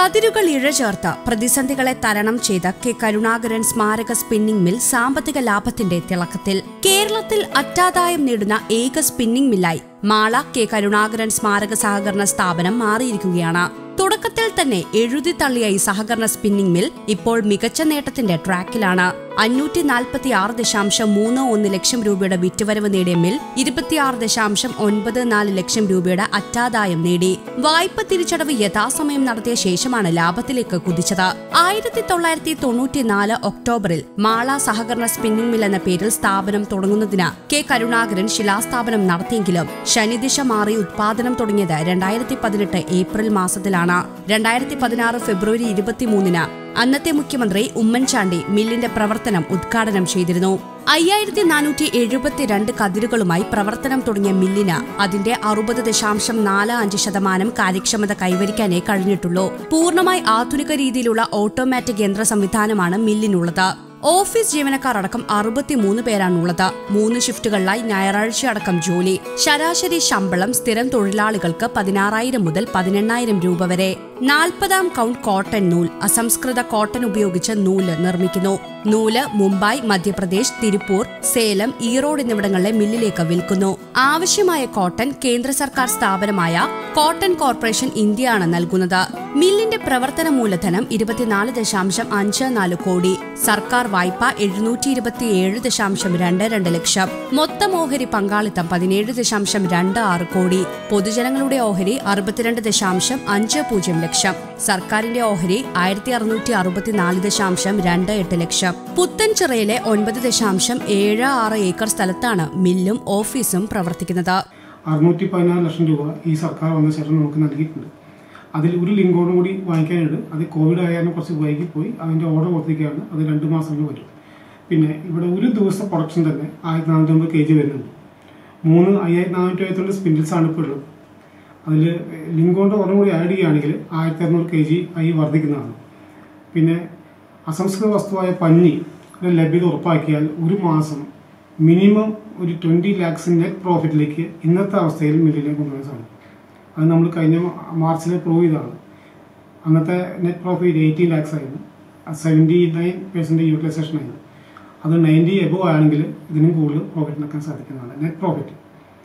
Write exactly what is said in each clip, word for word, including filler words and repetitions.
കതിരുകൾ ഇഴചേർത്ത് പ്രതിസന്ധികളെ തരണം ചെയ്ത കെ കരുണാകരൻ സ്മാരക സ്പിന്നിംഗ് മിൽ സാമ്പത്തിക ലാഭത്തിന്റെ തിളക്കത്തിൽ. കേരളത്തിൽ അറ്റാദായം നേടുന്ന ഏക സ്പിന്നിംഗ് മില്ലായി മാള കെ കരുണാകരൻ സ്മാരക സഹകരണ സ്ഥാപനം മാറിയിരിക്കുകയാണ്. തുടക്കത്തിൽ തന്നെ എഴുതി തള്ളിയ ഈ സഹകരണ സ്പിന്നിംഗ് മിൽ ഇപ്പോൾ മികച്ച നേട്ടത്തിന്റെ ട്രാക്കിലാണ്. അഞ്ഞൂറ്റി നാൽപ്പത്തി ആറ് ദശാംശം മൂന്ന് ഒന്ന് ലക്ഷം രൂപയുടെ വിറ്റുവരവ് നേടിയ മിൽ ഇരുപത്തിയാറ് ദശാംശം ഒൻപത് നാല് ലക്ഷം രൂപയുടെ അറ്റാദായം നേടി. വായ്പ തിരിച്ചടവ് യഥാസമയം നടത്തിയ ശേഷമാണ് ലാഭത്തിലേക്ക് കുതിച്ചത്. ആയിരത്തി തൊള്ളായിരത്തി തൊണ്ണൂറ്റിനാല് ഒക്ടോബറിൽ മാള സഹകരണ സ്പിന്നിംഗ് മിൽ എന്ന പേരിൽ സ്ഥാപനം തുടങ്ങുന്നതിന് കെ കരുണാകരൻ ശിലാസ്ഥാപനം നടത്തിയെങ്കിലും ശനിദിശ മാറി ഉത്പാദനം തുടങ്ങിയത് രണ്ടായിരത്തി പതിനെട്ട് ഏപ്രിൽ മാസത്തിലാണ്. രണ്ടായിരത്തി പതിനാറ് ഫെബ്രുവരി ഇരുപത്തിമൂന്നിന് അന്നത്തെ മുഖ്യമന്ത്രി ഉമ്മൻചാണ്ടി മില്ലിന്റെ പ്രവർത്തനം ഉദ്ഘാടനം ചെയ്തിരുന്നു. അയ്യായിരത്തി നാനൂറ്റി എഴുപത്തിരണ്ട് കതിരുകളുമായി പ്രവർത്തനം തുടങ്ങിയ മില്ലിന് അതിന്റെ അറുപത് ദശാംശം നാല് അഞ്ച് ശതമാനം കാര്യക്ഷമത കൈവരിക്കാനേ കഴിഞ്ഞിട്ടുള്ളൂ. പൂർണ്ണമായി ആധുനിക രീതിയിലുള്ള ഓട്ടോമാറ്റിക് യന്ത്ര സംവിധാനമാണ് മില്ലിനുള്ളത്. ഓഫീസ് ജീവനക്കാർ അടക്കം അറുപത്തിമൂന്ന് പേരാണുള്ളത്. മൂന്ന് ഷിഫ്റ്റുകളിലായി ഞായറാഴ്ച അടക്കം ജോലി. ശരാശരി ശമ്പളം സ്ഥിരം തൊഴിലാളികൾക്ക് പതിനാറായിരം മുതൽ പതിനെണ്ണായിരം രൂപ വരെ. നാൽപ്പതാം കൗണ്ട് കോട്ടൺ നൂൽ, അസംസ്കൃത കോട്ടൺ ഉപയോഗിച്ച് നൂല് നിർമ്മിക്കുന്നു. നൂല് മുംബൈ, മധ്യപ്രദേശ്, തിരുപ്പൂർ, സേലം, ഈറോഡ് എന്നിവിടങ്ങളിലെ മില്ലിലേക്ക് വിൽക്കുന്നു. ആവശ്യമായ കോട്ടൺ കേന്ദ്ര സർക്കാർ സ്ഥാപനമായ കോട്ടൺ കോർപ്പറേഷൻ ഇന്ത്യയാണ് നൽകുന്നത്. മില്ലിന്റെ പ്രവർത്തന മൂലധനം ഇരുപത്തിനാല് ദശാംശം അഞ്ച് നാല് കോടി. സർക്കാർ വായ്പ എഴുന്നൂറ്റി ഇരുപത്തിയേഴ് ദശാംശം രണ്ട് രണ്ട് ലക്ഷം. മൊത്തം ഓഹരി പങ്കാളിത്തം പതിനേഴ് ദശാംശം രണ്ട് ആറ് കോടി. പൊതുജനങ്ങളുടെ ഓഹരി അറുപത്തിരണ്ട് ദശാംശം അഞ്ച് പൂജ്യം ലക്ഷം. സർക്കാരിന്റെ ഓഹരി ആയിരത്തി അറുന്നൂറ്റി അറുപത്തിനാല് ദശാംശം രണ്ട് എട്ട് ലക്ഷം. പുത്തൻചിറയിലെ ഒൻപത് ദശാംശം ഏഴ് ആറ് ഏക്കർ സ്ഥലത്താണ് മില്ലും ഓഫീസും പ്രവർത്തിക്കുന്നത്. അറുന്നൂറ്റി പതിനാറ് ലക്ഷം രൂപ ഈ സർക്കാർ വന്ന ശേഷം നമുക്ക് നൽകിയിട്ടുണ്ട്. അതിൽ ഒരു ലിങ്കോടും കൂടി വാങ്ങിക്കാനുണ്ട്. അത് കോവിഡ് ആയാലും കുറച്ച് വൈകിപ്പോയി. അതിൻ്റെ ഓർഡർ കൊടുത്തിരിക്കുകയാണ്. അത് രണ്ട് മാസം വരും. പിന്നെ ഇവിടെ ഒരു ദിവസം പ്രൊഡക്ഷൻ തന്നെ ആയിരത്തി നാനൂറ്റമ്പത് കെ ജി വരുന്നുണ്ട്. മൂന്ന് അയ്യായിരത്തി നാനൂറ്റി എഴുപത്തിരണ്ട് സ്പിൻഡിൽസാണ് ഇപ്പോൾ ഉള്ളത്. അതിൽ ലിങ്കോണ്ട് ഓർഡർ കൂടി ആഡ് ചെയ്യുകയാണെങ്കിൽ ആയിരത്തി അറുന്നൂറ് കെ ജി ആയി വർദ്ധിക്കുന്നതാണ്. പിന്നെ അസംസ്കൃത വസ്തുവായ പഞ്ഞി ലഭ്യത ഉറപ്പാക്കിയാൽ ഒരു മാസം മിനിമം ഒരു ട്വൻറ്റി ലാക്സ് നെറ്റ് പ്രോഫിറ്റിലേക്ക് ഇന്നത്തെ അവസ്ഥയിൽ മില്ലിലേക്ക് കൊണ്ടുവരാൻ സാധിക്കും. അത് നമ്മൾ കഴിഞ്ഞ മാർച്ചിൽ പ്രൂവ് ചെയ്തതാണ്. അന്നത്തെ നെറ്റ് പ്രോഫിറ്റ് എയ്റ്റീൻ ലാക്സ് ആയിരുന്നു. സെവൻറ്റി നയൻ പെർസെൻറ്റ് യൂട്ടിലൈസേഷൻ ആയിരുന്നു. അത് നയൻറ്റി എബോവ് ആണെങ്കിൽ ഇതിനും കൂടുതൽ പ്രോഫിറ്റ് ഉണ്ടാക്കാൻ സാധിക്കുന്നതാണ്, നെറ്റ് പ്രോഫിറ്റ്.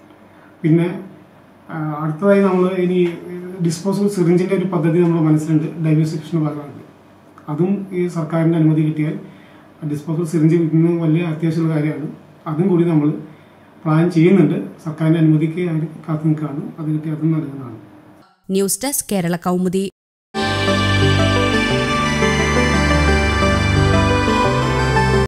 പിന്നെ അടുത്തതായി നമ്മൾ ഇനി ഡിസ്പോസിബിൾ സിറിഞ്ചിൻ്റെ ഒരു പദ്ധതി നമ്മുടെ മനസ്സിലുണ്ട്. ഡൈവേഴ്സിഫിക്കേഷൻ്റെ ഭാഗമായിട്ട് അതും ഈ സർക്കാരിൻ്റെ അനുമതി കിട്ടിയാൽ ഡിസ്പോസിബിൾ സിറിഞ്ച് വിൽക്കുന്നത് വലിയ അത്യാവശ്യമുള്ള കാര്യമാണ്. അതും കൂടി നമ്മൾ പ്ലാൻ ചെയ്യുന്നുണ്ട്. സർക്കാരിൻ്റെ അനുമതിക്ക് കാത്തു നിൽക്കുകയാണ്. അത് കിട്ടി അതും നൽകുന്നതാണ്. News desk Kerala Kaumudi.